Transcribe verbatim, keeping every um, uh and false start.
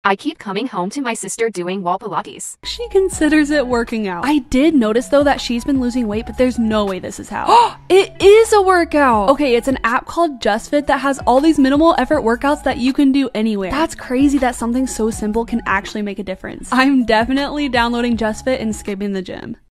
I keep coming home to my sister doing wall Pilates. She considers it working out. I did notice though that she's been losing weight, but there's no way this is how. It is a workout. Okay, it's an app called JustFit that has all these minimal effort workouts that you can do anywhere. That's crazy that something so simple can actually make a difference. I'm definitely downloading JustFit and skipping the gym.